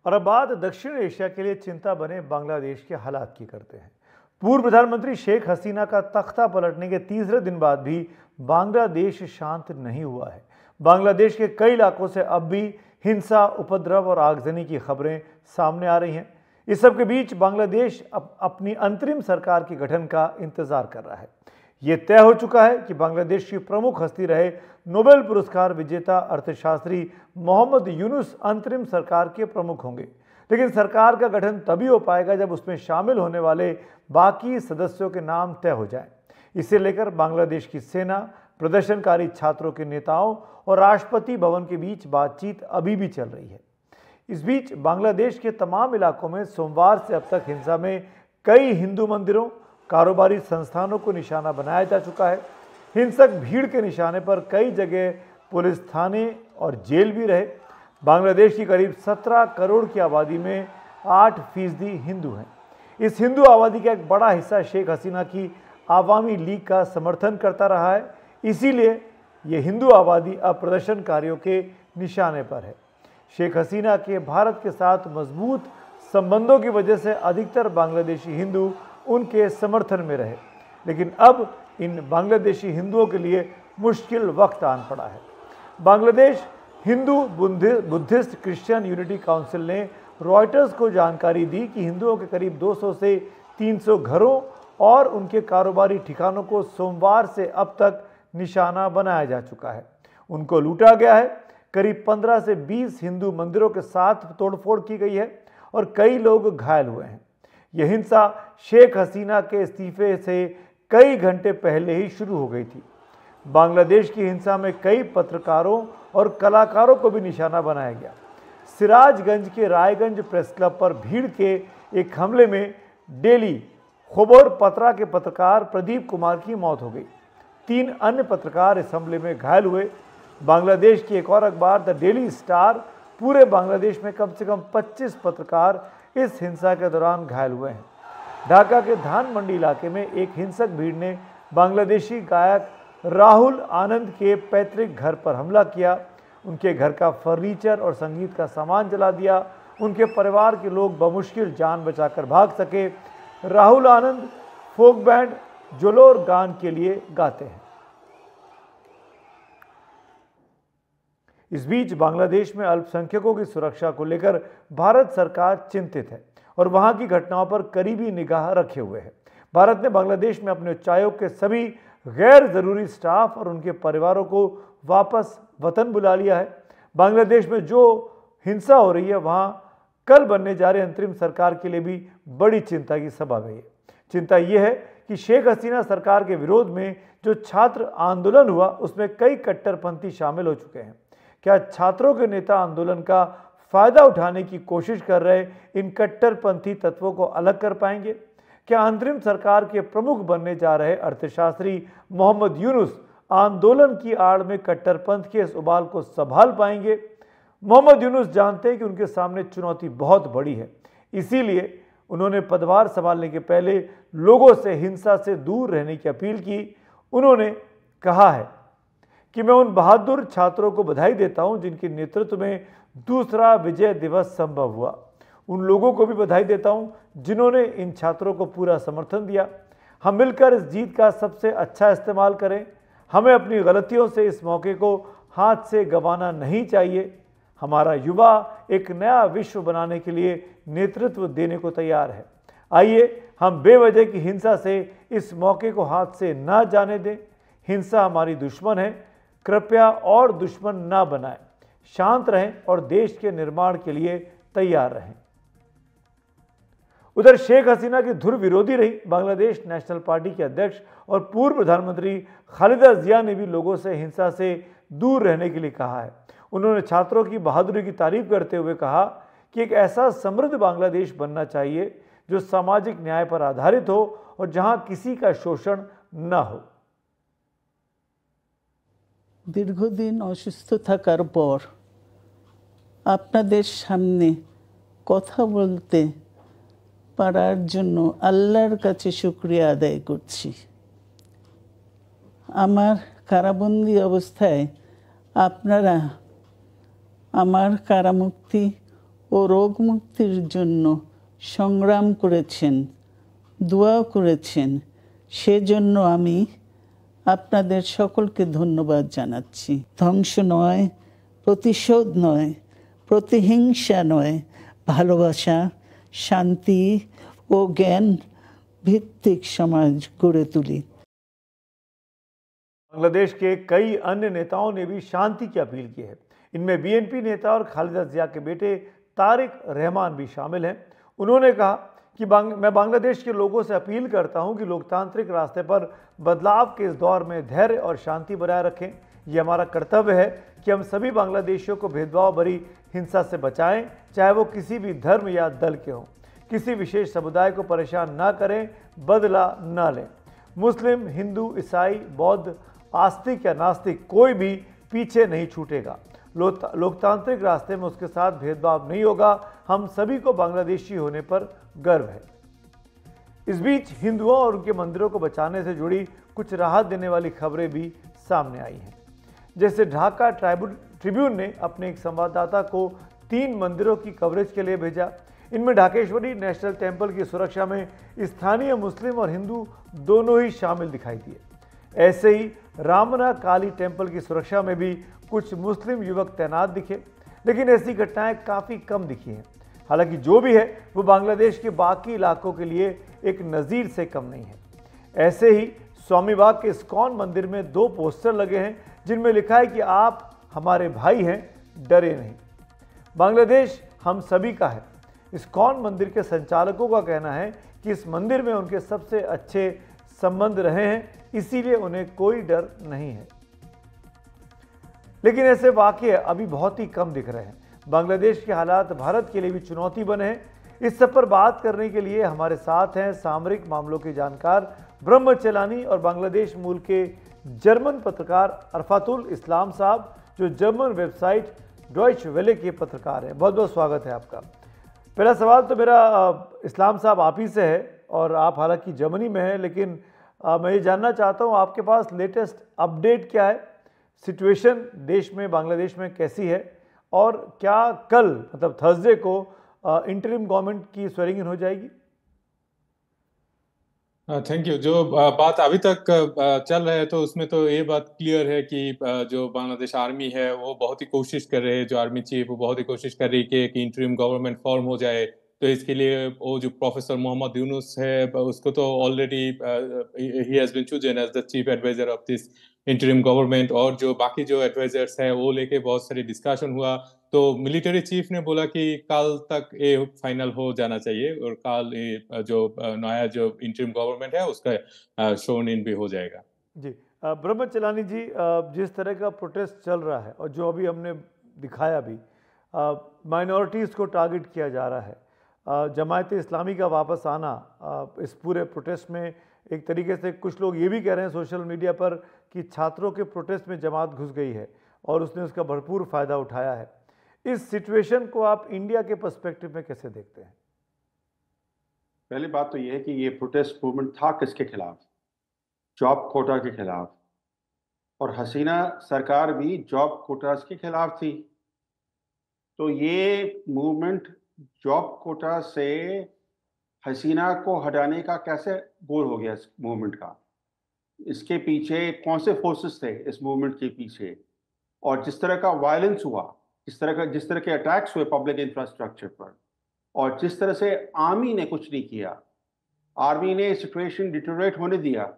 और अब बात दक्षिण एशिया के लिए चिंता बने बांग्लादेश के हालात की करते हैं। पूर्व प्रधानमंत्री शेख हसीना का तख्ता पलटने के तीसरे दिन बाद भी बांग्लादेश शांत नहीं हुआ है। बांग्लादेश के कई इलाकों से अब भी हिंसा, उपद्रव और आगजनी की खबरें सामने आ रही हैं। इस सब के बीच बांग्लादेश अपनी अंतरिम सरकार के गठन का इंतजार कर रहा है। ये तय हो चुका है कि बांग्लादेश की प्रमुख हस्ती रहे नोबेल पुरस्कार विजेता अर्थशास्त्री मोहम्मद यूनुस अंतरिम सरकार के प्रमुख होंगे। लेकिन सरकार का गठन तभी हो पाएगा जब उसमें शामिल होने वाले बाकी सदस्यों के नाम तय हो जाएं। इसे लेकर बांग्लादेश की सेना, प्रदर्शनकारी छात्रों के नेताओं और राष्ट्रपति भवन के बीच बातचीत अभी भी चल रही है। इस बीच बांग्लादेश के तमाम इलाकों में सोमवार से अब तक हिंसा में कई हिंदू मंदिरों, कारोबारी संस्थानों को निशाना बनाया जा चुका है। हिंसक भीड़ के निशाने पर कई जगह पुलिस थाने और जेल भी रहे। बांग्लादेश की करीब 17 करोड़ की आबादी में 8% हिंदू हैं। इस हिंदू आबादी का एक बड़ा हिस्सा शेख हसीना की आवामी लीग का समर्थन करता रहा है। इसीलिए ये हिंदू आबादी अब प्रदर्शनकारियों के निशाने पर है। शेख हसीना के भारत के साथ मजबूत संबंधों की वजह से अधिकतर बांग्लादेशी हिंदू उनके समर्थन में रहे, लेकिन अब इन बांग्लादेशी हिंदुओं के लिए मुश्किल वक्त आन पड़ा है। Bangladesh Hindu Buddhist Christian unity council ने रॉयटर्स को जानकारी दी कि हिंदुओं के करीब 200 से 300 घरों और उनके कारोबारी ठिकानों को सोमवार से अब तक निशाना बनाया जा चुका है। उनको लूटा गया है। करीब 15 से 20 हिंदू मंदिरों के साथ तोड़फोड़ की गई है और कई लोग घायल हुए हैं। यह हिंसा शेख हसीना के इस्तीफे से कई घंटे पहले ही शुरू हो गई थी। बांग्लादेश की हिंसा में कई पत्रकारों और कलाकारों को भी निशाना बनाया गया। सिराजगंज के रायगंज प्रेस क्लब पर भीड़ के एक हमले में डेली खबर पत्रा के पत्रकार प्रदीप कुमार की मौत हो गई। 3 अन्य पत्रकार इस हमले में घायल हुए। बांग्लादेश की एक और अखबार द डेली स्टार पूरे बांग्लादेश में कम से कम 25 पत्रकार इस हिंसा के दौरान घायल हुए हैं। ढाका के धान मंडी इलाके में एक हिंसक भीड़ ने बांग्लादेशी गायक राहुल आनंद के पैतृक घर पर हमला किया। उनके घर का फर्नीचर और संगीत का सामान जला दिया। उनके परिवार के लोग बमुश्किल जान बचाकर भाग सके। राहुल आनंद फोक बैंड जोलोर गान के लिए गाते हैं। इस बीच बांग्लादेश में अल्पसंख्यकों की सुरक्षा को लेकर भारत सरकार चिंतित है और वहां की घटनाओं पर करीबी निगाह रखे हुए है। भारत ने बांग्लादेश में अपने उच्चायोग के सभी गैर जरूरी स्टाफ और उनके परिवारों को वापस वतन बुला लिया है। बांग्लादेश में जो हिंसा हो रही है वहां कल बनने जा रही अंतरिम सरकार के लिए भी बड़ी चिंता की सबब है। चिंता यह है कि शेख हसीना सरकार के विरोध में जो छात्र आंदोलन हुआ उसमें कई कट्टरपंथी शामिल हो चुके हैं। क्या छात्रों के नेता आंदोलन का फायदा उठाने की कोशिश कर रहे इन कट्टरपंथी तत्वों को अलग कर पाएंगे? क्या अंतरिम सरकार के प्रमुख बनने जा रहे अर्थशास्त्री मोहम्मद यूनुस आंदोलन की आड़ में कट्टरपंथ के इस उबाल को संभाल पाएंगे? मोहम्मद यूनुस जानते हैं कि उनके सामने चुनौती बहुत बड़ी है। इसीलिए उन्होंने पदभार संभालने के पहले लोगों से हिंसा से दूर रहने की अपील की। उन्होंने कहा है कि मैं उन बहादुर छात्रों को बधाई देता हूं जिनके नेतृत्व में दूसरा विजय दिवस संभव हुआ। उन लोगों को भी बधाई देता हूं जिन्होंने इन छात्रों को पूरा समर्थन दिया। हम मिलकर इस जीत का सबसे अच्छा इस्तेमाल करें। हमें अपनी गलतियों से इस मौके को हाथ से गंवाना नहीं चाहिए। हमारा युवा एक नया विश्व बनाने के लिए नेतृत्व देने को तैयार है। आइए हम बेवजह की हिंसा से इस मौके को हाथ से न जाने दें। हिंसा हमारी दुश्मन है, कृपया और दुश्मन ना बनाएं। शांत रहें और देश के निर्माण के लिए तैयार रहें। उधर शेख हसीना की धुर विरोधी रही बांग्लादेश नेशनल पार्टी के अध्यक्ष और पूर्व प्रधानमंत्री खालिदा जिया ने भी लोगों से हिंसा से दूर रहने के लिए कहा है। उन्होंने छात्रों की बहादुरी की तारीफ करते हुए कहा कि एक ऐसा समृद्ध बांग्लादेश बनना चाहिए जो सामाजिक न्याय पर आधारित हो और जहां किसी का शोषण न हो। दीर्घदिन असुस्थ থাকার পর আপনাদের সামনে কথা বলতে পারার জন্য আল্লাহর কাছে শুকরিয়া আদায় করছি। আমার কারাবন্দী অবস্থায় আপনারা আমার কারামুক্তি ও রোগ মুক্তির জন্য সংগ্রাম করেছেন, দোয়া করেছেন, সেজন্য আমি আপনাদের সকলকে ধন্যবাদ জানাচ্ছি। ধ্বংস নয়, প্রতিশোধ নয়, প্রতিহিংসা নয়, ভালোবাসা, শান্তি ও জ্ঞান ভিত্তিक समाज गढ़े तुली। बांग्लादेश के कई अन्य नेताओं ने भी शांति की अपील की है। इनमें बीएनपी नेता और खालिदा जिया के बेटे तारिक रहमान भी शामिल हैं। उन्होंने कहा कि मैं बांग्लादेश के लोगों से अपील करता हूं कि लोकतांत्रिक रास्ते पर बदलाव के इस दौर में धैर्य और शांति बनाए रखें। ये हमारा कर्तव्य है कि हम सभी बांग्लादेशियों को भेदभाव भरी हिंसा से बचाएं, चाहे वो किसी भी धर्म या दल के हों। किसी विशेष समुदाय को परेशान न करें, बदला न लें। मुस्लिम, हिंदू, ईसाई, बौद्ध, आस्तिक या नास्तिक कोई भी पीछे नहीं छूटेगा। लोकतांत्रिक रास्ते में उसके साथ भेदभाव नहीं होगा। हम सभी को बांग्लादेशी होने पर गर्व है। इस बीच हिंदुओं और उनके मंदिरों को बचाने से जुड़ी कुछ राहत देने वाली खबरें भी सामने आई हैं। जैसे ढाका ट्रिब्यून ने अपने एक संवाददाता को 3 मंदिरों की कवरेज के लिए भेजा। इनमें ढाकेश्वरी नेशनल टेम्पल की सुरक्षा में स्थानीय मुस्लिम और हिंदू दोनों ही शामिल दिखाई दिए। ऐसे ही रामना काली टेम्पल की सुरक्षा में भी कुछ मुस्लिम युवक तैनात दिखे, लेकिन ऐसी घटनाएं काफ़ी कम दिखी हैं। हालांकि जो भी है वो बांग्लादेश के बाकी इलाकों के लिए एक नज़ीर से कम नहीं है। ऐसे ही स्वामीबाग के इस्कॉन मंदिर में 2 पोस्टर लगे हैं जिनमें लिखा है कि आप हमारे भाई हैं, डरे नहीं। बांग्लादेश हम सभी का है। इस्कॉन मंदिर के संचालकों का कहना है कि इस मंदिर में उनके सबसे अच्छे संबंध रहे हैं, इसीलिए उन्हें कोई डर नहीं है। लेकिन ऐसे वाक़ये अभी बहुत ही कम दिख रहे हैं। बांग्लादेश के हालात भारत के लिए भी चुनौती बने हैं। इस सब पर बात करने के लिए हमारे साथ हैं सामरिक मामलों के जानकार ब्रह्म चेलानी और बांग्लादेश मूल के जर्मन पत्रकार अरफातुल इस्लाम साहब, जो जर्मन वेबसाइट डॉइच वेले के पत्रकार हैं। बहुत बहुत स्वागत है आपका। पहला सवाल तो मेरा इस्लाम साहब आप ही से है, और आप हालांकि जर्मनी में हैं, लेकिन मैं ये जानना चाहता हूँ आपके पास लेटेस्ट अपडेट क्या है, सिचुएशन देश में, बांग्लादेश में कैसी है, और क्या कल मतलब थर्सडे को इंटरिम गवर्नमेंट की स्वेरिंग इन हो जाएगी? Thank you. जो बात अभी तक चल रहा है तो उसमें तो ये बात क्लियर है कि जो बांग्लादेश आर्मी है वो बहुत ही कोशिश कर रहे हैं, जो आर्मी चीफ वो बहुत ही कोशिश कर रही है कि इंटरिम गवर्नमेंट फॉर्म हो जाए। तो इसके लिए वो जो प्रोफेसर मोहम्मद यूनुस है उसको तो ऑलरेडी ही has been chosen as the chief adviser of this interim government, और जो बाकी जो एडवाइजर्स है वो लेके बहुत सारी डिस्कशन हुआ। तो मिलिट्री चीफ ने बोला कि कल तक ये फाइनल हो जाना चाहिए, और कल ये जो नया जो इंटरिम गवर्नमेंट है उसका शोन इन भी हो जाएगा। जी ब्रह्म चेलानी जी, जिस तरह का प्रोटेस्ट चल रहा है और जो अभी हमने दिखाया भी, माइनॉरिटीज़ को टारगेट किया जा रहा है, जमायत इस्लामी का वापस आना इस पूरे प्रोटेस्ट में, एक तरीके से कुछ लोग ये भी कह रहे हैं सोशल मीडिया पर कि छात्रों के प्रोटेस्ट में जमात घुस गई है और उसने उसका भरपूर फ़ायदा उठाया है। इस सिचुएशन को आप इंडिया के पर्सपेक्टिव में कैसे देखते हैं? पहली बात तो ये है कि ये प्रोटेस्ट मूवमेंट था किसके खिलाफ? जॉब कोटा के खिलाफ, और हसीना सरकार भी जॉब कोटास के खिलाफ थी। तो ये मूवमेंट जॉब कोटा से हसीना को हटाने का कैसे गोल हो गया इस मूवमेंट का? इसके पीछे कौन से फोर्सेस थे इस मूवमेंट के पीछे? और जिस तरह का वायलेंस हुआ, जिस तरह के अटैक्स हुए पब्लिक इंफ्रास्ट्रक्चर पर, और जिस तरह से आर्मी ने कुछ नहीं किया, आर्मी ने सिचुएशन डिटेरियोरेट होने दिया,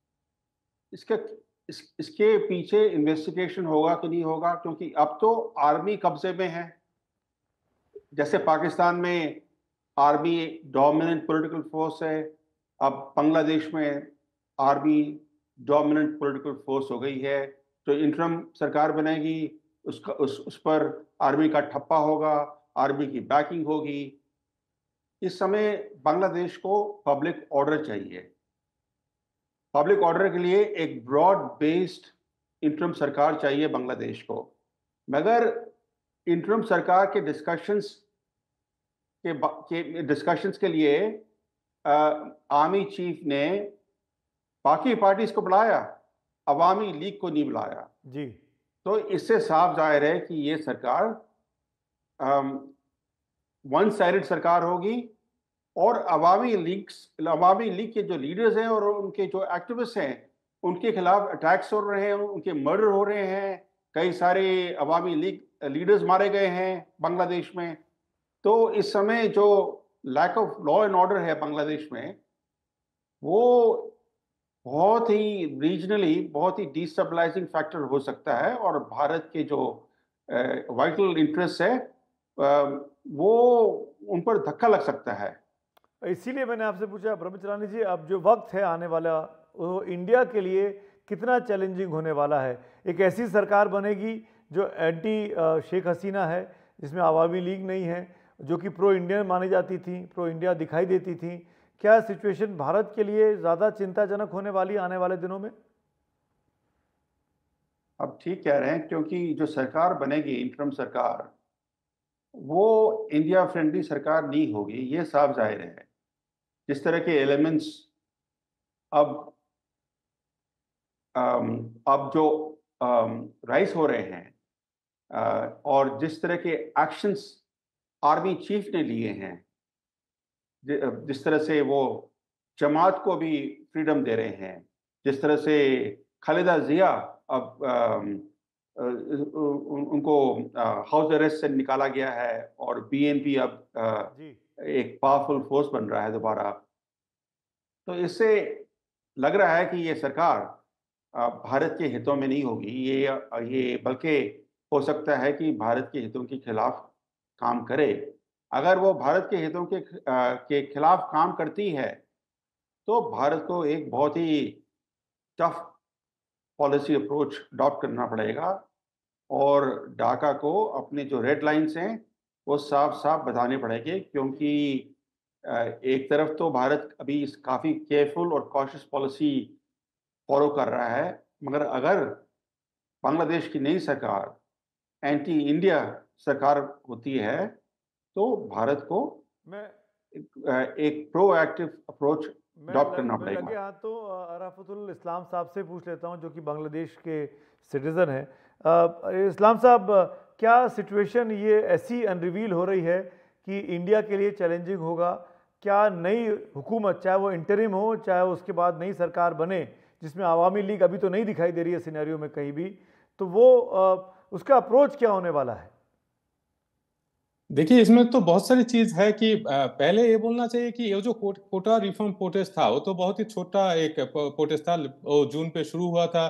इसके पीछे इन्वेस्टिगेशन होगा कि नहीं होगा? क्योंकि अब तो आर्मी कब्जे में है। जैसे पाकिस्तान में आर्मी डोमिनेंट पॉलिटिकल फोर्स है, अब बांग्लादेश में आर्मी डोमिनेंट पॉलिटिकल फोर्स हो गई है। तो इंटरम सरकार बनेगी, उस पर आर्मी का ठप्पा होगा, आर्मी की बैकिंग होगी। इस समय बांग्लादेश को पब्लिक ऑर्डर चाहिए। पब्लिक ऑर्डर के लिए एक ब्रॉड बेस्ड इंटरम सरकार चाहिए बांग्लादेश को। मगर इंटरम सरकार के डिस्कशंस के लिए आर्मी चीफ ने बाकी पार्टीज को बुलाया, अवामी लीग को नहीं बुलाया जी। तो इससे साफ जाहिर है कि ये सरकार वन साइडेड सरकार होगी और अवामी लीग के जो लीडर्स हैं और उनके जो एक्टिविस्ट हैं उनके खिलाफ अटैक्स हो रहे हैं, उनके मर्डर हो रहे हैं, कई सारे अवामी लीग लीडर्स मारे गए हैं बांग्लादेश में। तो इस समय जो lack of law and order है बांग्लादेश में, वो बहुत ही रीजनली बहुत ही डिस्टेबलाइजिंग फैक्टर हो सकता है और भारत के जो वाइटल इंटरेस्ट है वो उन पर धक्का लग सकता है। इसीलिए मैंने आपसे पूछा ब्रह्मचरानी जी, अब जो वक्त है आने वाला वो इंडिया के लिए कितना चैलेंजिंग होने वाला है। एक ऐसी सरकार बनेगी जो एंटी शेख हसीना है, जिसमें आवामी लीग नहीं है, जो कि प्रो इंडियन मानी जाती थी, प्रो इंडिया दिखाई देती थी। क्या सिचुएशन भारत के लिए ज़्यादा चिंताजनक होने वाली आने वाले दिनों में? अब ठीक कह रहे हैं, क्योंकि जो सरकार बनेगी इंटरम सरकार, वो इंडिया फ्रेंडली सरकार नहीं होगी, ये साफ जाहिर है। जिस तरह के एलिमेंट्स अब जो राइज हो रहे हैं और जिस तरह के एक्शंस आर्मी चीफ ने लिए हैं, जिस तरह से वो जमात को भी फ्रीडम दे रहे हैं, जिस तरह से खालिदा जिया अब उनको हाउस अरेस्ट से निकाला गया है और बीएनपी अब एक पावरफुल फोर्स बन रहा है दोबारा। तो इससे लग रहा है कि ये सरकार भारत के हितों में नहीं होगी, ये बल्कि हो सकता है कि भारत के हितों के खिलाफ काम करे। अगर वो भारत के हितों के खिलाफ काम करती है तो भारत को एक बहुत ही टफ पॉलिसी अप्रोच अडॉप्ट करना पड़ेगा और ढाका को अपने जो रेड लाइन्स हैं वो साफ साफ बताने पड़ेंगे, क्योंकि एक तरफ तो भारत अभी काफ़ी केयरफुल और कॉशियस पॉलिसी फॉलो कर रहा है, मगर अगर बांग्लादेश की नई सरकार एंटी इंडिया सरकार होती है तो भारत को एक प्रोएक्टिव अप्रोच अडॉप्ट करना पड़ेगा। लगे हाथ तो अराफतुल इस्लाम साहब से पूछ लेता हूं, जो कि बांग्लादेश के सिटीज़न हैं। इस्लाम साहब, क्या सिचुएशन ये ऐसी अनरिवील हो रही है कि इंडिया के लिए चैलेंजिंग होगा? क्या नई हुकूमत, चाहे वो इंटरिम हो चाहे उसके बाद नई सरकार बने, जिसमें आवामी लीग अभी तो नहीं दिखाई दे रही है सिनेरियो में कहीं भी, तो वो उसका अप्रोच क्या होने वाला है? देखिए, इसमें तो बहुत सारी चीज है कि पहले ये बोलना चाहिए कि ये जो कोटा रिफॉर्म प्रोटेस्ट था वो तो बहुत ही छोटा एक प्रोटेस्ट था, वो जून पे शुरू हुआ था।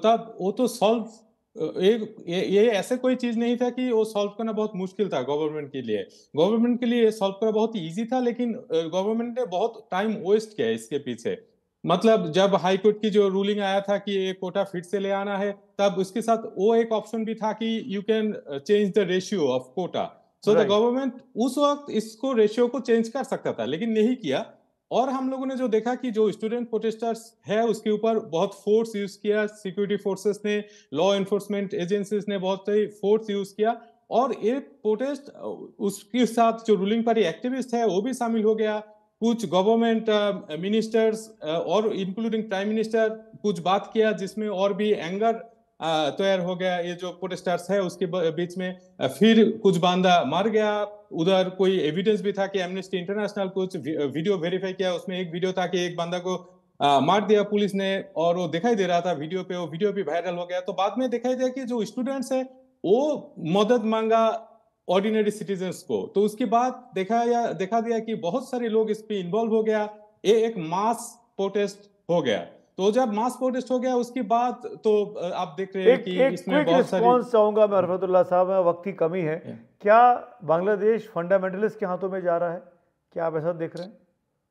वो तो सॉल्व ये ऐसे कोई चीज नहीं था कि वो सॉल्व करना बहुत मुश्किल था गवर्नमेंट के लिए। गवर्नमेंट के लिए सॉल्व करना बहुत ही इजी था, लेकिन गवर्नमेंट ने बहुत टाइम वेस्ट किया इसके पीछे। मतलब जब हाई कोर्ट की जो रूलिंग आया था कि ये कोटा फिर से ले आना है, तब उसके साथ वो एक ऑप्शन भी था कि you can change the ratio of quota. So the government उस वक्त इसको रेशियो को चेंज कर सकता था, लेकिन नहीं किया। और हम लोगों ने जो देखा कि जो स्टूडेंट प्रोटेस्टर्स है उसके ऊपर बहुत फोर्स यूज किया, सिक्योरिटी फोर्सेस ने, लॉ एनफोर्समेंट एजेंसीज ने बहुत ही फोर्स यूज किया। और ये प्रोटेस्ट, उसके साथ जो रूलिंग पार्टी एक्टिविस्ट है वो भी शामिल हो गया। कुछ गवर्नमेंट मिनिस्टर्स और इंक्लूडिंग प्राइम मिनिस्टर कुछ बात किया, जिसमें और भी एंगर तैयार हो गया ये जो प्रोटेस्टर्स है उसके बीच में। फिर कुछ बंदा मर गया। उधर कोई एविडेंस भी था कि एमनेस्टी इंटरनेशनल कुछ वीडियो वेरीफाई किया, उसमें एक वीडियो था कि एक बंदा को मार दिया पुलिस ने, और वो दिखाई दे रहा था वीडियो पे, वो वीडियो भी वायरल हो गया। तो बाद में दिखाई दिया कि जो स्टूडेंट्स है वो मदद मांगा ऑर्डिनरी सिटीजन्स को। तो उसके बाद देखा दिया कि बहुत सारे लोग इस पे इन्वॉल्व हो गया, ये एक मास प्रोटेस्ट हो गया। तो जब मास प्रोटेस्ट हो गया उसके बाद तो आप देख रहे हैं कि इसमें बहुत सारी रिस्पॉन्स चाहूंगा मैं अरफतुल्लाह साहब, वक्त की कमी है। क्या बांग्लादेश फंडामेंटलिस्ट के हाथों में जा रहा है? क्या आप ऐसा देख रहे हैं?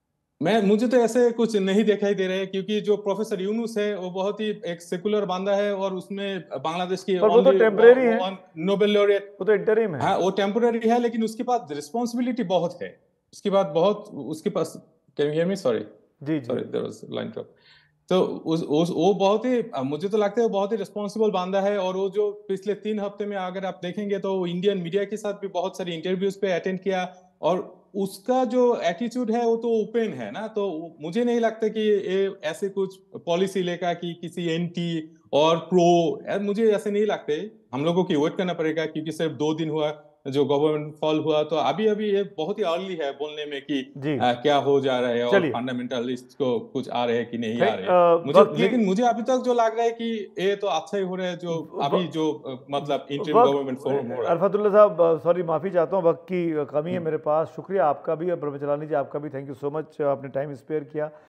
मुझे तो ऐसे कुछ नहीं दिखाई दे रहे, क्योंकि जो प्रोफेसर यूनुस है वो बहुत ही एक सेकुलर बंदा है और उसमें बांग्लादेश की वो तो टेम्परेरी है, नोबेल लॉरेट, वो तो इंटरिम है। हाँ वो टेम्परेरी है, लेकिन उसके पास रिस्पॉन्सिबिलिटी बहुत है। उसके बाद बहुत उसके पास, can you hear me? Sorry sorry, there was line drop. तो वो बहुत ही, मुझे तो लगता है वो बहुत ही रिस्पॉन्सिबल बंदा है। और वो जो पिछले 3 हफ्ते में अगर आप देखेंगे तो इंडियन मीडिया के साथ भी बहुत सारी इंटरव्यूज पे अटेंड किया, और उसका जो एटीट्यूड है वो तो ओपन है ना। तो मुझे नहीं लगता कि ये ऐसे कुछ पॉलिसी लेकर कि किसी एंटी और प्रो, मुझे ऐसे नहीं लगते। हम लोगों की वेट करना पड़ेगा, क्योंकि सिर्फ 2 दिन हुआ जो गवर्नमेंट फॉल हुआ, तो अभी अभी ये बहुत ही अर्ली है बोलने में कि जी क्या हो जा रहा है और चलिए फंडामेंटलिस्ट को कुछ आ रहे हैं कि नहीं आ थैंक रहे हैं। मुझे वक्त की लेकिन मुझे अभी तक जो लग रहा है कि ये तो अच्छा ही हो रहा है जो अभी जो मतलब इंटरिम गवर्नमेंट फॉर्म हो रहा है। अरफतुल्ला साहब सॉरी माफ़ी चाहता हूँ, वक्त की कमी है मेरे पास। शुक्रिया आपका भी और ब्रह्मचलानी जी आपका भी, थैंक यू सो मच, आपने टाइम स्पेयर किया।